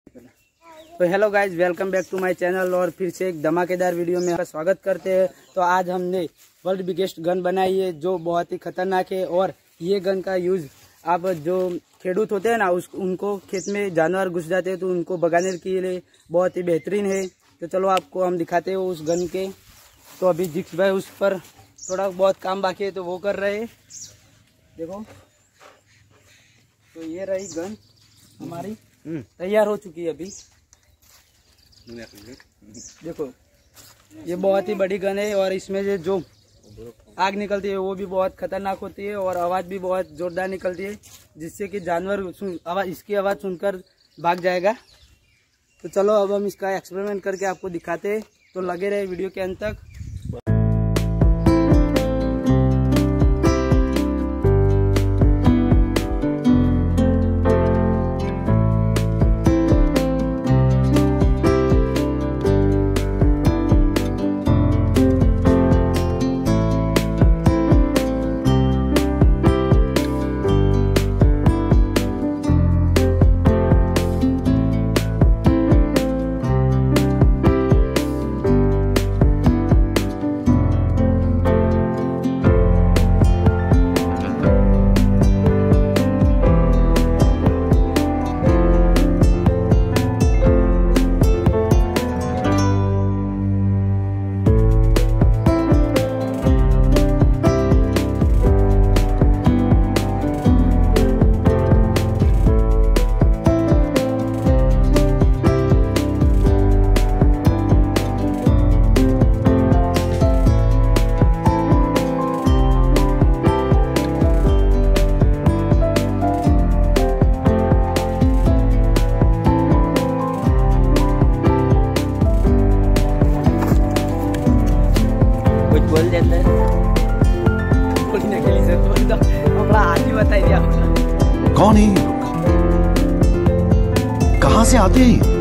तो hello guys, welcome back to my channel और फिर से एक धमाकेदार वीडियो में आपका स्वागत करते हैं। तो आज हमने वर्ल्ड बिगेस्ट गन बनाई है जो बहुत ही खतरनाक है। और ये गन का यूज आप जो खेडूत होते हैं ना, उनको खेत में जानवर घुस जाते हैं तो उनको भगाने के लिए बहुत ही बेहतरीन है। तो चलो आपको हम दिखाते हैं उस गन के। तो अभी जिक्स भाई उस पर थोड़ा बहुत काम बाकी है तो वो कर रहे हैं। देखो, तो ये रही गन हमारी तैयार हो चुकी है अभी। देखो, ये बहुत ही बड़ी गन है और इसमें से जो आग निकलती है वो भी बहुत खतरनाक होती है और आवाज भी बहुत जोरदार निकलती है, जिससे कि जानवर इसकी आवाज सुनकर भाग जाएगा। तो चलो अब हम इसका एक्सपेरिमेंट करके आपको दिखाते हैं, तो लगे रहे वीडियो के अंत तक। बोल देते हैं बोलने के लिए बोल दो, अपना आज ही बताइए आप कौन है ये लोग, कहां से आते हैं?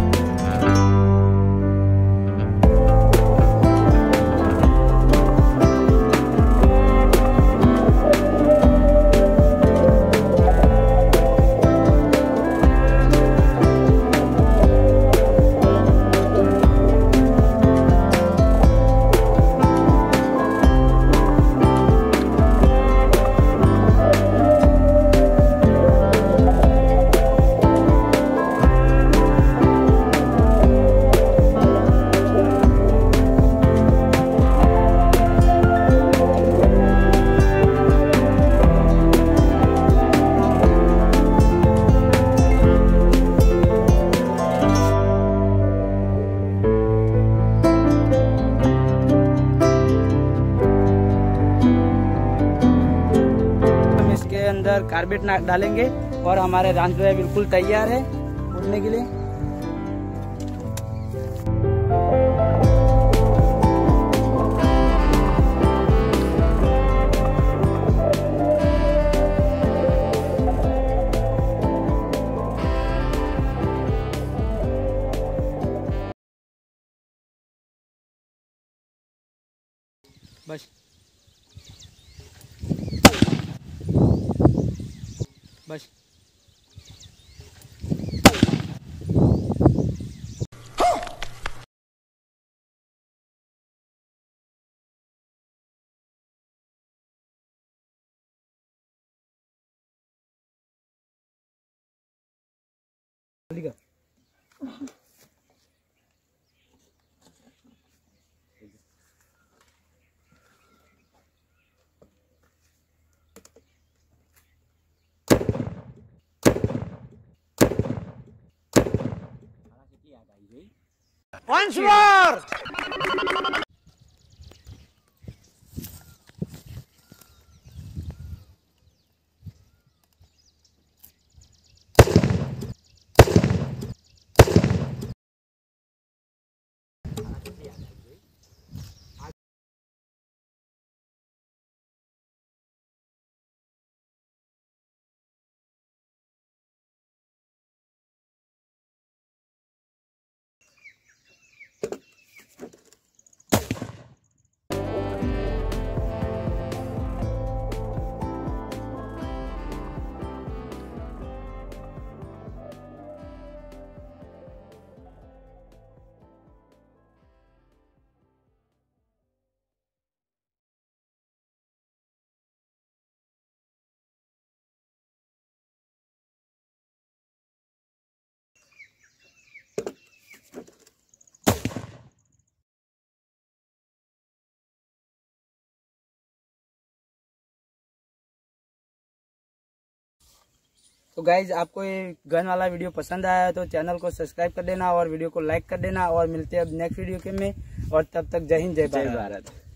अंदर कार्बेट डालेंगे और हमारे रांच जो है बिल्कुल तैयार है उड़ने के लिए। बस बस Once more! तो गाइज आपको ये गन वाला वीडियो पसंद आया तो चैनल को सब्सक्राइब कर देना और वीडियो को लाइक कर देना और मिलते हैं अब नेक्स्ट वीडियो के में। और तब तक जय हिंद जय भारत।